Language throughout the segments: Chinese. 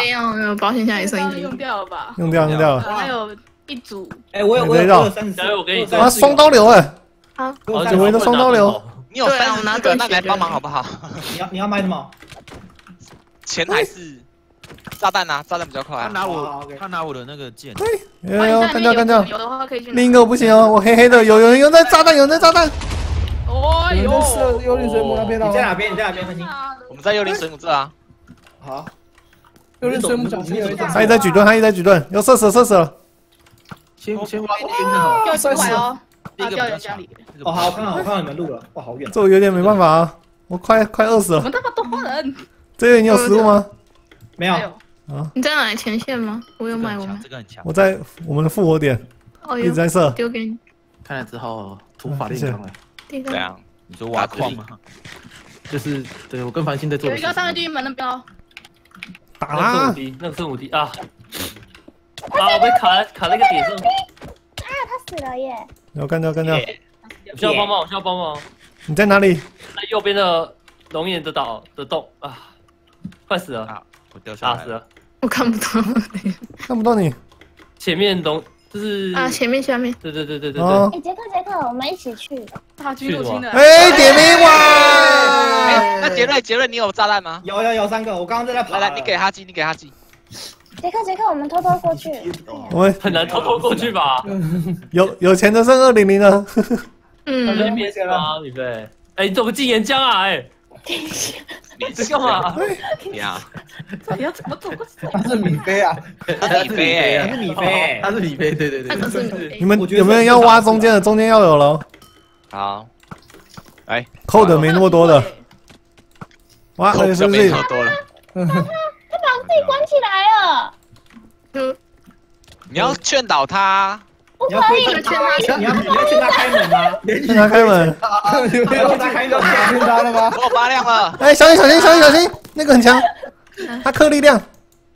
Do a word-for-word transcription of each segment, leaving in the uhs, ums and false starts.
没有没有，保险箱也剩一用掉了吧？ 用掉用掉了。 还有一组。 哎，我有我有三十四， 我给你啊，双刀流哎！ 好， 久违的双刀流。 你有三十四个，那来帮忙好不好？ 你要你要买什么？ 钱还是炸弹啊？炸弹比较快。 他拿我，他拿我的那个剑。 有有有，干掉干掉。 有的话可以去。 另一个不行哦，我黑黑的，有有有在炸弹，有在炸弹。 哦哟， 是幽灵水母那边的。 你在哪边？你在哪边？分心。 我们在幽灵水母这啊。 好。 幽灵水母小心有一点。 他一直在举盾，他一直在举盾，要射死射死了。 先先挖一点那个。掉出来哦。啊，掉人家里。 哦，好，我看到我看到你们路了，哇，好远。 这我有点没办法啊，我快快饿死了。 我们那么多人。 这位你有食物吗？ 没有。 啊。 你在哪里前线吗？我有买，我买。 这个很强。 我在我们的复活点，一直在射。 丢给你。 看了之后，土法炼钢了。 这样， 你说挖矿吗？ 就是对我跟繁星在做。 有一个上个军门那边哦。 打啦！ 那个圣母敌啊！啊！我被卡卡那个点上。 啊，他死了耶！ 要干掉干掉！ 我需要帮忙，我需要帮忙。 你在哪里？ 在右边的龙眼的岛的洞啊！快死了！ 啊！我掉下来打死了！ 我看不到， 看不到你。 前面龙就是啊，前面下面。 对对对对对对。 哎，杰克杰克，我们一起去。 大军入侵了。 哎，点名哇！ 哎，那杰瑞杰瑞，你有炸弹吗？ 有有有三个，我刚刚在那跑。 来来，你给哈基，你给哈基。 杰克杰克，我们偷偷过去。 我们很难偷偷过去吧？ 有有钱的剩二零零了。 嗯。 那边钱了，李飞。哎，你怎么进岩浆啊？哎。你这干嘛？ 呀！ 到底要怎么走过去？ 他是米菲啊， 他是米菲哎， 他是米菲， 他是米菲，对对对。 他是米菲。 你们有没有人要挖中间的？中间要有了。 好。哎， 扣的没那么多的。哇， 扣的没那么多了。 他他把自己关起来了。 嗯。 你要劝导他。 你要规劝他，你要你要劝他开门吗？ 劝他开门。 你要劝他开门吗？ 听他了吗？ 我发亮了。 哎，小心小心小心小心，那个很强，他克力量。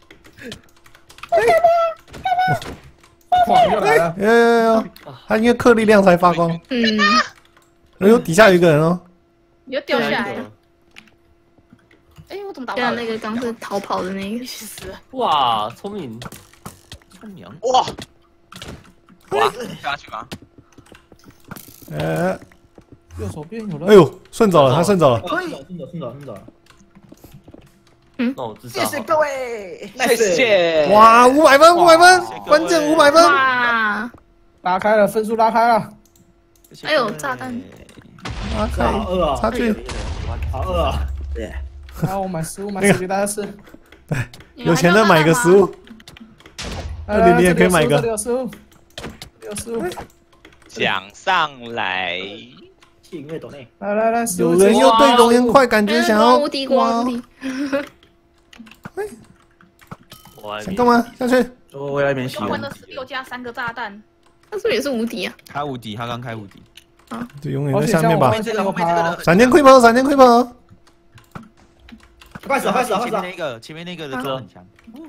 哇，又来了！ 有有有，他因为克力量才发光。 嗯。 哎呦，底下有一个人哦。 你又掉下来了。哎，我怎么打不到？ 那个刚是逃跑的那个。 死！ 哇，聪明， 聪明！ 哇！哇，下去吗？ 呃， 右手边有人。 哎呦，顺走了，他顺走了。 顺走，顺走，顺走，顺走。 嗯， 那我知道。 谢谢各位， 谢谢。 哇，五百分，五百分，关键五百分。 哇， 拉开了，分数拉开了。 哎呦，炸弹！ 拉开， 好饿啊！ 差距。 好饿啊！ 对。好，我买食物，买食物给大家吃。 对，有钱的买个食物。 来来， 你也可以买一个。 有食物，有食物。 讲上来。 幸运抖内。 来来来， 有人又对龙岩快感觉想要。 无敌光，无敌。 想干嘛？下去。 我来免洗。 玩了十六加三个炸弹， 他是不是也是无敌啊？ 开无敌，他刚开无敌。 啊， 就永远在下面吧。 这个这个。 闪电溃跑，闪电溃跑。 快死，快死，快死！ 前面那个，前面那个的都很强。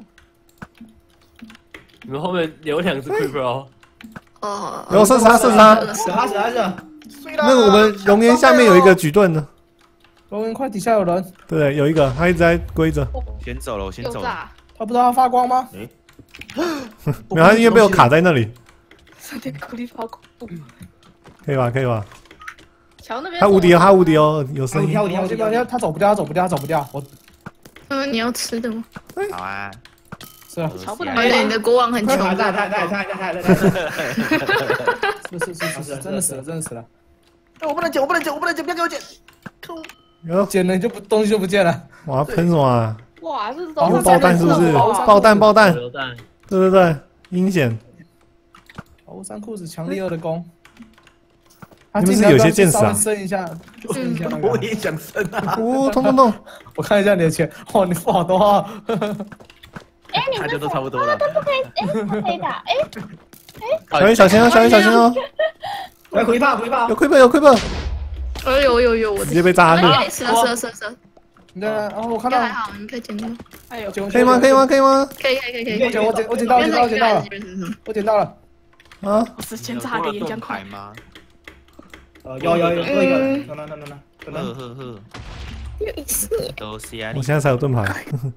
你们后面留两只 creeper 哦。 哦。 有射杀，射杀。 死他，死他，死！ 那个我们龙岩下面有一个举盾的。 龙岩快底下有人。 对，有一个，他一直在归着。 先走了，我先走了。 他不知道他发光吗？ 哎。 没有，他因为被我卡在那里。 闪电颗粒好恐怖。 可以吧？可以吧？ 桥那边。 他无敌哦，他无敌哦，有声音。 跳跳跳跳， 他走不掉，他走不掉，他走不掉。我。 嗯，你要吃的吗？ 好啊。 是啊。 桥不能。 而且你的国王很穷。 太太太太太太太太。 是是是是，真的死了，真的死了。我不能捡，我不能捡，我不能捡，不要给我捡。可捡了就不东西就不见了。 哇，喷什么啊？ 哇，这是爆弹是不是？爆弹爆弹。对对对，阴险。 保护衫裤子强力二的攻。 你们是有些见识升一下，升一下。我也想升啊！ 哦，痛痛痛！我看一下你的钱，哇，你付好多啊！ 哎，你们都差不多了。 都不可以，哎，不可以打，哎哎。小心小心哦，小心小心哦！ 来回炮回炮， 有亏本有亏本！ 哎呦呦呦！我直接被炸下去。 是啊是啊是啊是啊。 你看，然后我看到还好，你可以捡到。 哎呦， 可以吗？可以吗？可以吗？ 可以可以可以可以。 我捡我捡我捡到我捡到我捡到了，我捡到了。 啊！ 时间差个岩浆块吗？ 呃，有有有有一个，能能能能能， 呵呵呵。 有意思。 都是啊。 我现在才有盾牌。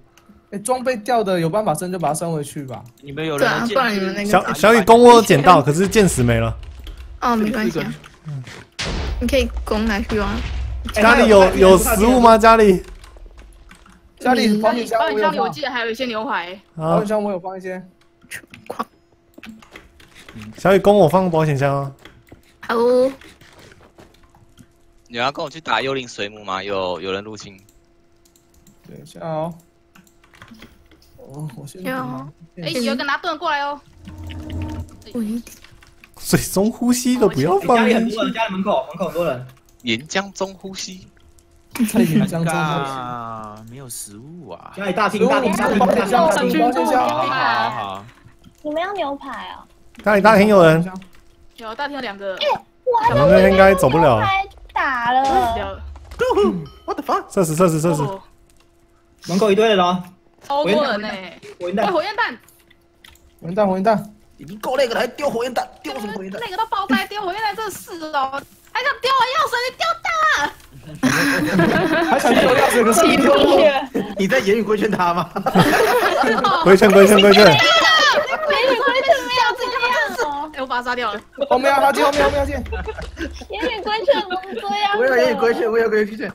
哎，装备掉的有办法升就把它升回去吧。 你们有对啊， 人的不然你们那个小小雨弓我有捡到，可是箭矢没了。 哦，没关系啊，你可以攻拿去啊。 家里有有食物吗？家里？ 家里保险箱保险箱里我我有放， 记得还有一些牛排。 好保险，箱我有放一些。 矿小雨弓我放保险箱啊。 好哦， 你要跟我去打幽灵水母吗？有有人入侵。 等一下哦。哦，我先。 要哎，有一个拿盾过来哦。 喂， 水中呼吸的不要放家里很进去多。人，家里门口门口很多人。 岩浆中呼吸， 太紧张了。 啊，没有食物啊。 家里大厅大厅大厅大厅上大厅。 保险箱。 好好好， 你们要牛排哦？ 家里大厅有人， 有大厅有两个。 我还我们那边应该走不了。 还打了， 有我的妈！ 射死射死射死！ 哦门口一堆人哦， 超多人呢。哎， 火焰弹。 火焰弹， 火焰弹，火焰弹，已经够那个了，还丢火焰弹，丢什么火焰弹？ 那个都爆炸丢火焰弹，真是哦！还想丢我钥匙，你丢大！ 还想丢钥匙个气屁！ 魄， 你在言语规劝他吗？ 规劝规劝规劝！ 没有规劝没有这样哦， 哎，我把他杀掉了。 后面要他进，后面后面要进。 言语规劝不是这样的。 我有言语规劝，我有言语规劝。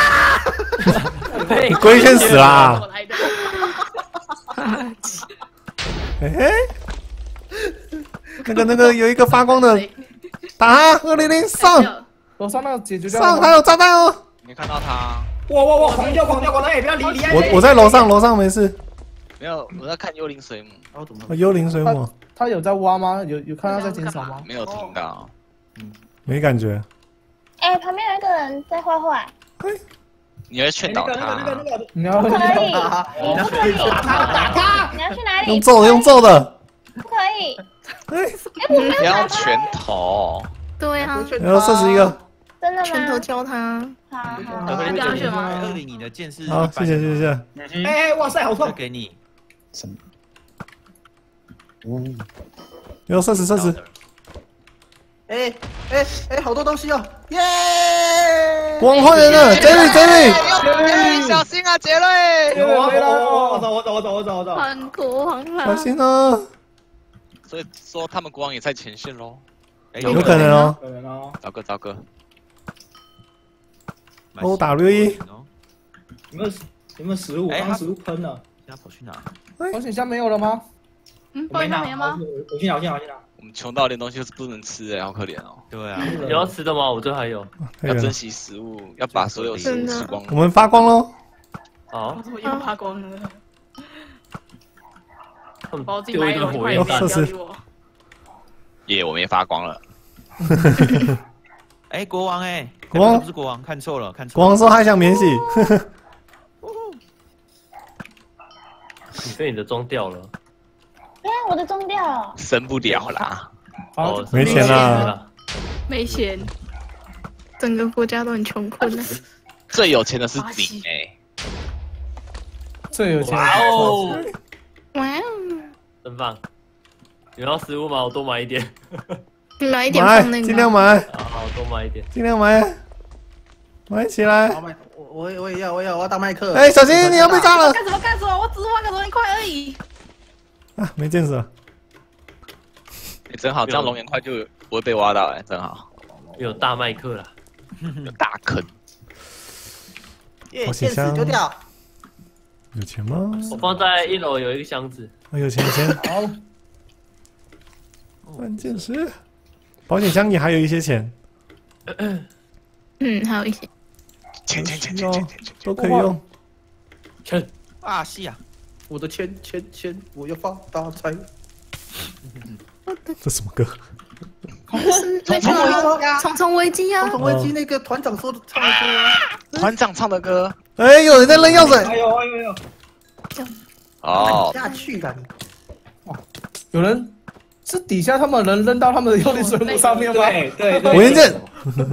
被规劝死啦我！来的。 嘿嘿，那个那个有一个发光的，打他！二零零上楼上那个解决掉上， 了吗。 还有炸弹哦！ 没看到他。 哇哇哇！狂掉狂掉狂掉！哎，不要离离！ 我我在楼上，楼上没事。 没有，我在看幽灵水母， 哦幽灵水母他有在挖吗？有有看他在减少吗？ 没有听到。 没感觉。 哎，旁边有一个人在坏坏， 你会劝导那个那个他那。个， 你要不可以， 打他打他！ 你要去哪里？ 用揍的用揍的。 不可以。 哎， 哎，我没不要有打他。 拳头。 对啊， 然后射死一个。 真的吗？ 拳头教他。 好好。 可以表演吗？ 二零你的剑是好，谢谢谢谢。 哎哎，哇塞，好就痛！ 给你。 然后射死射死。 哎哎哎，好多东西哦！耶！ 光坏人了，Jerry Jerry。 杰瑞，小心啊，杰瑞！ 我我我走我走我走我走我走。 韩国皇小上， 心哦！ 所以说他们国王也在前线喽。 哎有可能哦。 可能哦。 糟糕糟糕， O W E 有没有有没有食物？ 哎刚食物喷了。 他跑去哪？ 保险箱没有了吗？ 嗯，保险箱没了吗？ 我去拿我去拿我去拿。 我们穷到连东西都不能吃哎，好可怜哦。 对啊， 有要吃的吗？我这还有。 要珍太远了， 惜食物，要把所有食物吃光我。们发光喽！ 好， 我又发光了。 他们把我自己丢一堆埋一块火焰弹射，死不要理我。 耶，我没发光了。 哎，国王哎， 国王不是国王，看错了，看错了。 国王说他想免洗。 你被你的装掉了。 哎，我的中掉了。 升不了啦。 哦， 没钱啦。 没钱，整个国家都很穷困啊。 最有钱的是你哎。 最有钱。 哇哦， 哇哦， 真棒！你要食物吗？我多买一点。 你买一点买， 放那个。 尽量买， 好好，多买一点。 尽量买，买起来！ 我我我也要我也要我要当麦克。 哎，小心你要被炸了！ 干什么干什么？我只是挖个龙眼块而已。 啊，没见识了。 哎，真好，这样龙眼块就不会被挖到哎，真好。 有大麦克啦。 有大坑。 耶， 保险箱丢掉。 有钱吗？ 我放在一楼有一个箱子。 啊，有钱有钱。 好， 关键是保险箱里还有一些钱， 嗯，还有一些。 钱钱钱哦钱钱钱钱。 都可以用。 钱啊，是啊， 我的钱钱钱，我要发大财。 这什么歌？ 那个重重危机啊！ 重危机那个团长说的唱的歌啊。 团长唱的歌。 哎，有人在扔药水。 哎呦哎呦哎呦！ 哦， 下去了你。哇，有人是底下他们人扔到他们的幽灵水母上面吗？ 对对对。 火焰剑。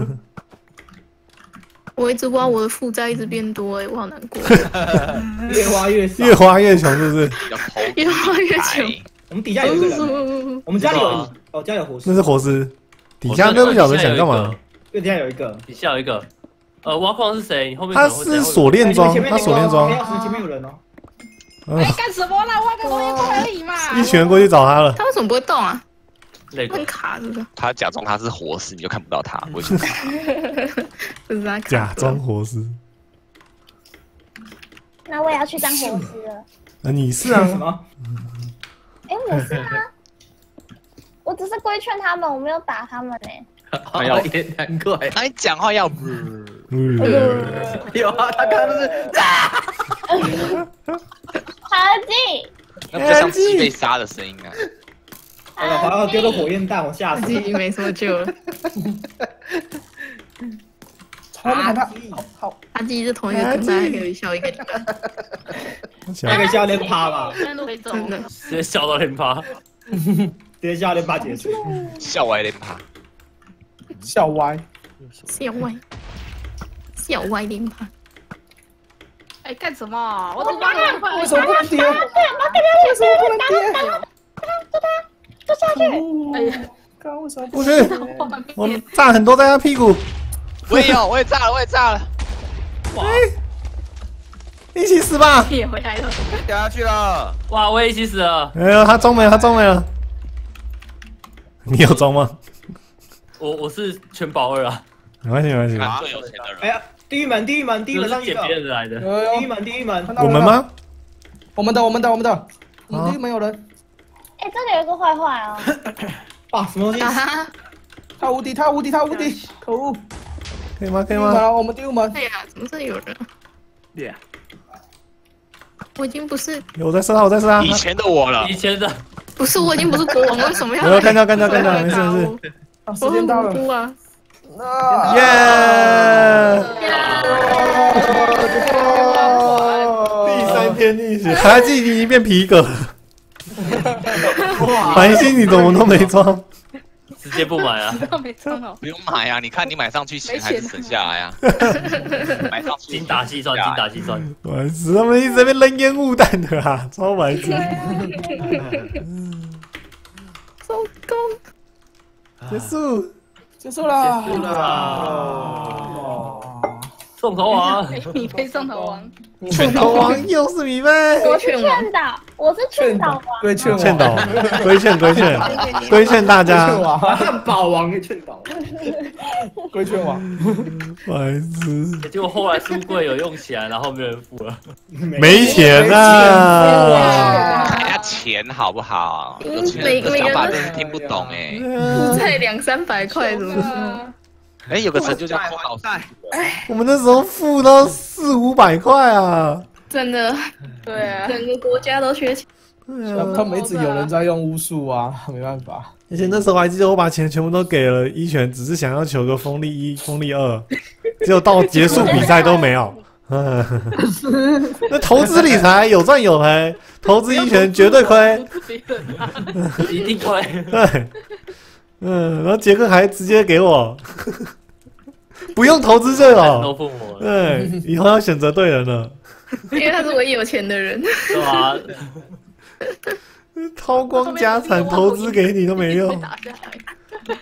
我一直挖我的负债一直变多哎，我好难过。 越挖越少。 越花越穷，是不是？ 越挖越穷。 我们底下有一个人，我们家里有，哦，家里有活尸。 那是活尸。底下那不晓得想干嘛。 对，底下有一个。 底下有一个。呃，挖矿是谁？你后面他是锁链装，他锁链装。 钥匙前面有人哦。 哎，干什么啦？挖个东西过来而已嘛。 一群人过去找他了。 他为什么不会动啊？ 累很卡是不是？ 他假装他是活尸，你就看不到他，为什么？ 不是他假装活尸。 那我也要去当活尸了。 啊，你是啊？ 什么？ 哎，我是啊。我只是规劝他们，我没有打他们呢。 哎呀，也难怪。 他一讲话要， 嗯， 有啊，他刚刚是哈基， 那不像鸡被杀的声音啊。 哎呀，好像丢个火焰弹，我吓死他已经没什么救了。 他们他好， 他自己是同一个跟他还可以笑一个礼拜。 那个笑脸趴吧， 现在都可以走。 真的， 直接笑到连趴。 直接笑脸趴结束。 笑歪脸趴， 笑歪， 笑歪，笑歪脸趴。 哎，干什么？我都帮你为什么不能跌？为什么不能跌？ 就下去。 哎呀， 刚刚为什么不是，我们炸很多在他屁股。 我也有，我也炸了，我也炸了。 哇， 一起死吧！ 也回来了。 掉下去了。 哇，我也一起死了。 哎呦，他中没了，他中没了。你有中吗？ 我我是全保二啊， 没关系，没关系。 看最有钱的人。 哎呀，地狱门，地狱门，地狱门上一个就是捡。别人来的。 地狱门，地狱门。 我们吗？ 我们的，我们的，我们的。我们第一没有人。 哎，这里有一个坏坏哦。 啊，什么东西？ 他无敌，他无敌，他无敌！可恶！ 可以吗？可以第五门吗？ 了，我们第五门。 哎呀，怎么这里有人？ Yeah 我已经不是有我在射他，我在射他。 以前的我了以，前的不是，我已经不是国王了，为什么要我来？ 有看到，看到，看到，没事没事。 啊，时我很间到了。 无辜啊！ 耶！第三天历史，还记已经变皮革了。繁星你怎么都没装？ 直接不买啊！ 没装好。 不用买啊！你看你买上去钱还是省下来啊。买上去精打细算，精打细算。 完死，他们一直在那边扔烟雾弹的啦，超白痴。 收工， 结束。 结束了。 结束了送头王， 米菲上头王， 劝导王又是米菲。 我是劝导，我是劝导王。 对，劝我劝导，规劝规劝，规劝大家。 劝王， 汉堡王给劝导。 规劝王。 白痴， 结果后来书柜有用起来，然后没有人付了。 没钱啊！ 人家钱好不好？有钱每人的想法每个人真是听不懂哎。 负债两三百块，怎么说？ 哎，有个成就叫空老师。 我们那时候付到四五百块啊！ 真的， 对啊， 整个国家都缺钱。 他们一直有人在用巫术啊，没办法。 而且那时候我还记得，我把钱全部都给了一拳，只是想要求个锋利一、锋利二，结果到结束比赛都没有。那投资理财有赚有赔，投资一拳绝对亏。 一定亏。 对，嗯，然后杰克还直接给我，不用投资就都有。 父母了， 对，以后要选择对人了。 因为他是唯一有钱的人。 是吧？ 掏光家产投资给你都没用。 打下来。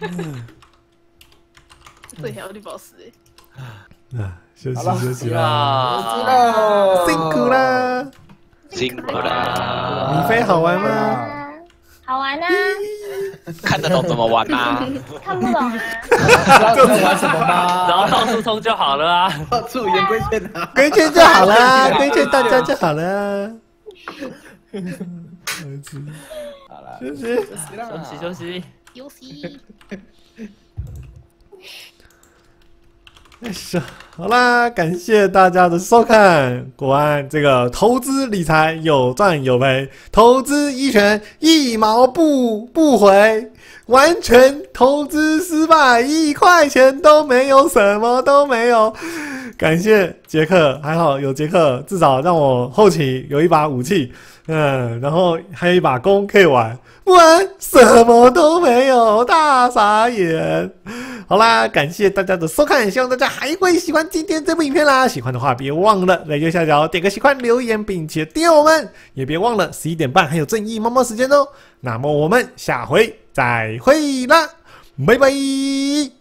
这条绿宝石哎。 啊，休息休息啦， 啊， 辛苦啦。 辛苦了， 米菲好玩吗？ 啊，好玩啊！ 看得懂怎么玩啊？ 看不懂啊。 知道在玩什么然吗？ 后到处通就好了啊。 助言规劝他。 规劝就好啦，规劝大家就好了。 好了， 休息。 休息休息。 游戏。 哎呀，好啦，感谢大家的收看。果然，这个投资理财有赚有赔，投资一拳一毛不不回，完全投资失败，一块钱都没有，什么都没有。感谢杰克，还好有杰克，至少让我后期有一把武器，嗯，然后还有一把弓可以玩，不然什么都没有，大傻眼。好啦，感谢大家的收看，希望大家还会喜欢今天这部影片啦。喜欢的话，别忘了在右下角点个喜欢、留言，并且订阅我们，也别忘了十一点半还有正义猫猫时间哦。那么我们下回再会啦，拜拜。